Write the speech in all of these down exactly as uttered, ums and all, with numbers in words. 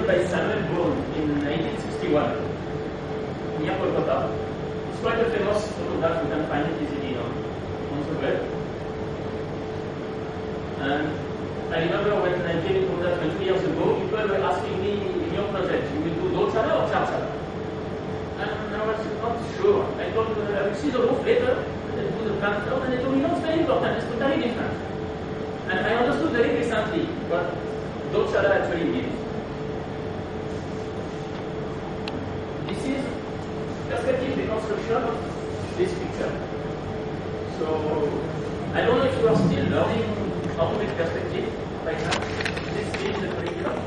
discovered by Samuel Bourne in nineteen sixty-one near Kolkata. It's quite a famous photograph, you can find it easily on, on the web. And I remember when I came to that twenty years ago, people were asking me, in your project, you will do Dochala or Charchala? And I was not sure. I told them, I will see the roof later, and I do the plant out, and they told me, no, it's very important, it's totally different. And I understood very recently what Dochala actually means. This is perspective reconstruction of this picture. So, I don't know if you are still learning how to make perspective right now. This is the curriculum.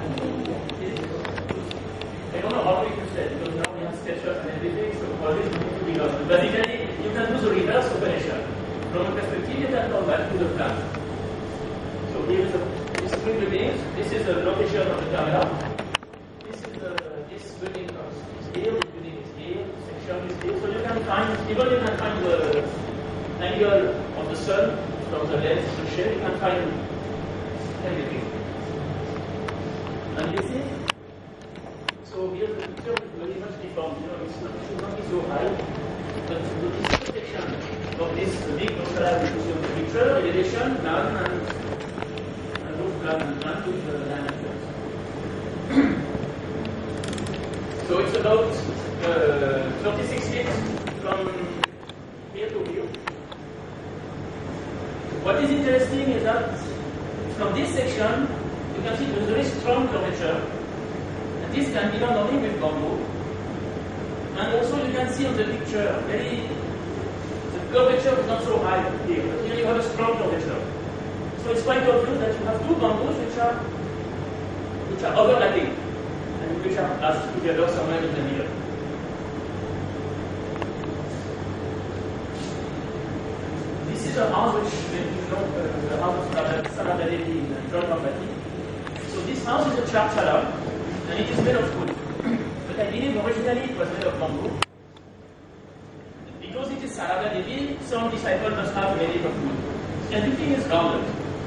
I don't know how to use that because now we have SketchUp and everything, so always need to be learned. Basically, you can do the reverse operation. From a perspective, you can come back to the plan. So here is a this spring building. This is the location of the camera. This is the this building is here, this building is here, this section is here. So you can find even you can find the angle of the sun from the lens, the shape, you can find everything. And this is so here the picture is very much deformed. You know, it's not, it should not be so high. But this protection of this big Dochala picture, elevation, plan, and, and roof plan, and plan with the dimensions. So it's about uh, thirty-six feet from here to here. What is interesting is that from this section, you can see there's very strong curvature. And this can be done only with bamboo. And also you can see on the picture, very, the curvature is not so high here, but here you have a strong curvature. So it's quite obvious that you have two bamboos which are, which are overlapping, and which are lashed together somewhere in the middle. This is a house which, you know, uh, the house of Sarada Devi in John Bambati. So this house is a Charchala, and it is made of wood. But I believe originally it was made of bamboo. Because it is Sarada Devi, some disciples must have made it of wood. Everything is rounded.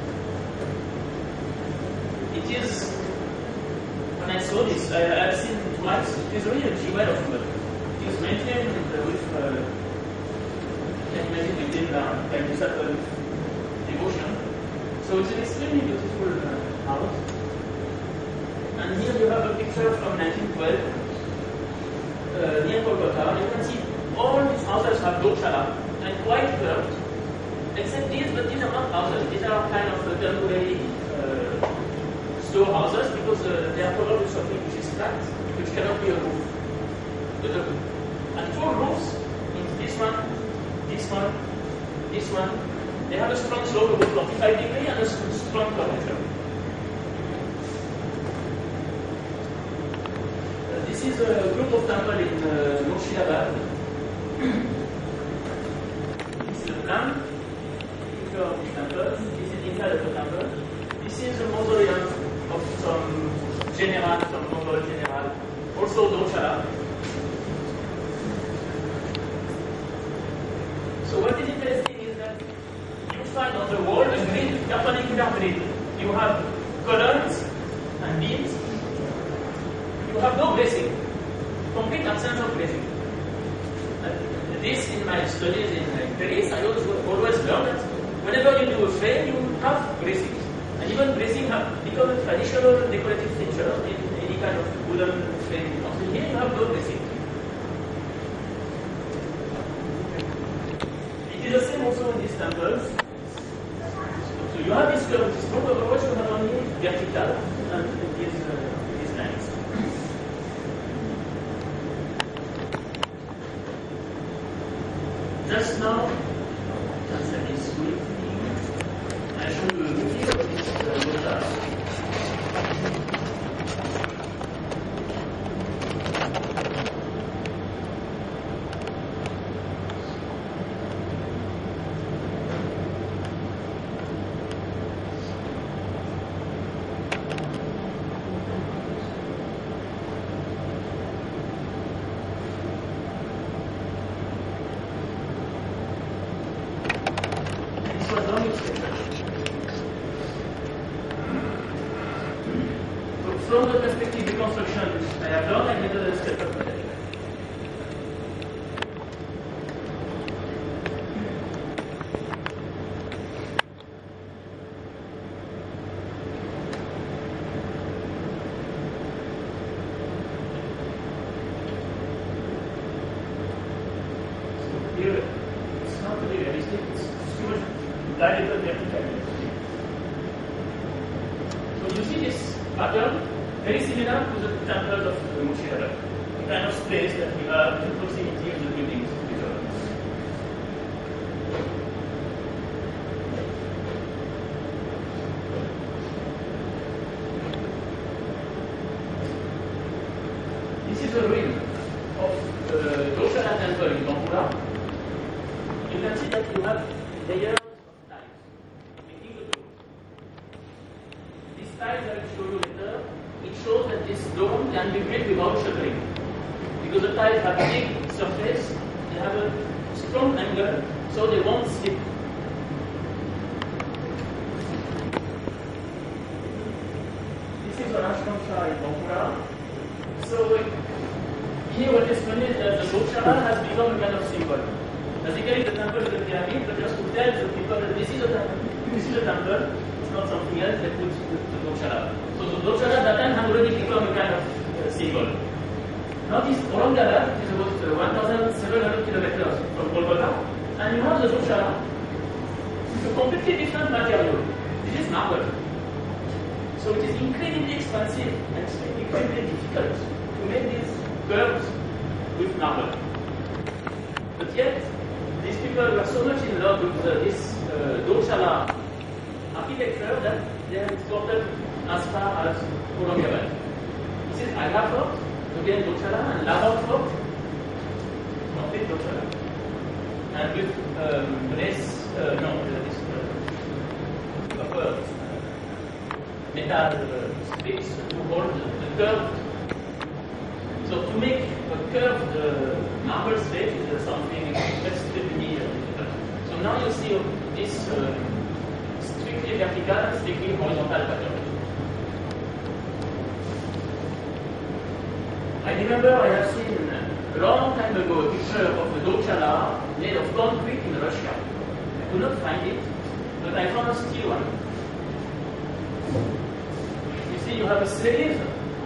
It is, when I saw this, I have seen it twice, it is really a jewel of wood. It is maintained with, uh, you can imagine within uh, like a certain devotion. So it's an extremely beautiful uh, house. And here you have a picture from nineteen twelve uh, near Kolkata. You can see all these houses have Dochala and quite curved. Except these, but these are not houses. These are kind of uh, temporary uh, store houses because uh, they are covered with something which is flat, which cannot be a roof. But the, and four roofs, means this one, this one, this one, they have a strong slope of forty-five degrees and a strong curvature. This is a group of temples in uh, Murshidabad. This is the plan, picture of the temple. This is inside of the temple. This is a mausoleum of some general, some Mongol general, also Dochala. So what is interesting is that you find on the wall a grid, perpendicular grid. You have columns and beams. You have no bracing, complete absence of bracing. And this, in my studies in Paris, I always, always learned that whenever you do a frame, you have bracing. And even bracing have become a traditional decorative feature in any kind of wooden frame. So here you have no bracing. It is the same also in these temples. So you have this curve, this curve, otherwise you have only vertical and these, uh, these lines. Just now, just let me sweep. I show you a video of this Dochala. dilated vertically. So you see this pattern very similar to the temple of the Mushira, the kind of space that we have in proximity of the buildings with each other. This is a ruin of the Doshana temple in Bankura. You can see that you have layers of tiles making the dome. These tiles I will show you later, it shows that this dome can be built without shuttering. Because the tiles have a big surface, they have a strong angle, so they won't slip. This is an ashramsha in Bankura. So here what is funny is that the Goshala has become a kind of symbol. Basically the temple is the pyramid, but just to tell the people that this is a temple, this is a temple, it's not something else that puts the, the Goshala. So the Goshala at that time had already become a kind of uh, symbol. Now this Aurangabad is about uh, one thousand seven hundred kilometers from Kolkata, and you have the Goshala. It's a completely different material. This is marble. So it is incredibly expensive and incredibly difficult to make these curves with marble. But yet, these people were so much in love with uh, this uh, Goshala architecture that they have exported as far as Aurangabad. This is Agra Fort, again Goshala, and Lahore Fort, complete Goshala. And with um, brace, uh, no, this uh, upper metal uh, strips to hold the curved. So to make a curved uh, marble slate is something extremely difficult. So now you see this uh, strictly vertical and strictly horizontal pattern. I remember I have seen a long time ago a picture of a Goshala made of concrete in Russia. I could not find it, but I found a steel one. You see, you have a slave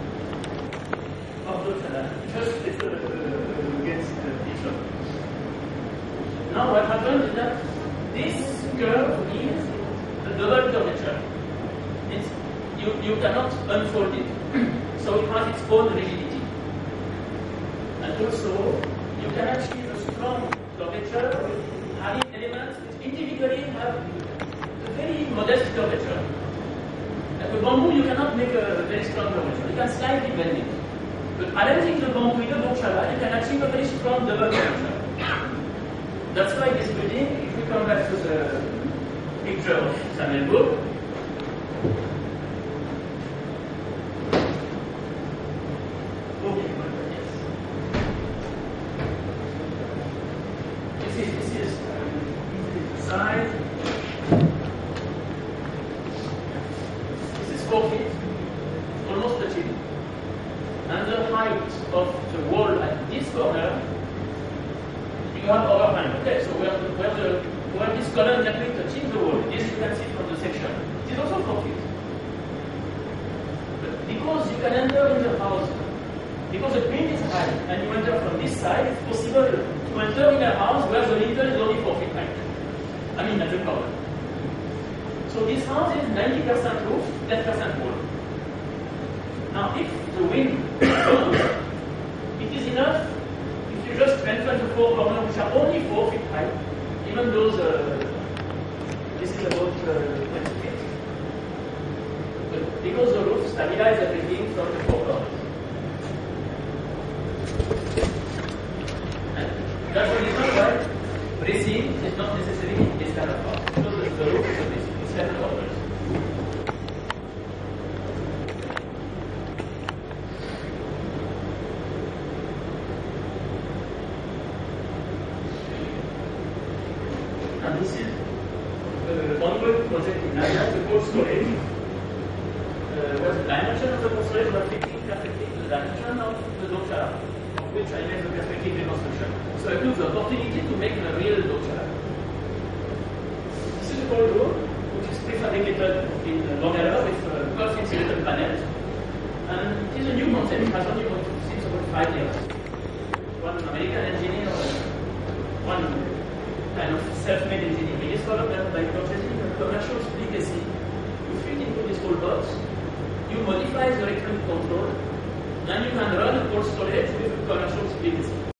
of Goshala just against the picture. Now what happens is that this curve is a double curvature. It's, you, you cannot unfold it. So it has its own rigidity. And also, you can achieve a strong curvature having elements which individually have a very modest curvature. Like a bamboo, you cannot make a very strong curvature. You can slightly bend it. But arranging the bamboo in a Goshala, you can achieve a very strong double curvature. That's why this building, if we come back to the picture of Samuel Book, this is, this is the side. This is four feet, almost touching. And the height of the wall at this corner, you have overhang. Okay, so where the, where the where this column is actually touching the wall, this you can see from the section. It is also four feet. But because you can enter in the house, because the pin is high, and you enter from this side, it's possible to enter in a house where the lintel is only four feet high. I mean, that's the problem. So this house is ninety percent roof, ten percent wall. Now, if the wind blows, it is enough if you just strengthen the four corners, which are only four feet high, even though the, this is about uh, twenty feet. But because the roof stabilizes everything from the four corners. And that's the reason why bracing is not necessarily this kind of house, because the, the roof is a bracing, it's seven corners. This is the ongoing project in Nadia, the cold storage. Uh, where the dimension of the cold storage was fitting perfectly to the dimension of the Goshala, of which I made the perspective reconstruction. So I took the opportunity to make the real Goshala. This is a cold room, which is prefabricated in Bangalore with uh, golf insulated panels. And it is a new concept, it has only been since about five years. One American engineer, one kind of self-made engineer, he followed that by purchasing a commercial legacy. You fit into this whole box, you modify the electronic control, and you can run a cold storage with a commercial legacy.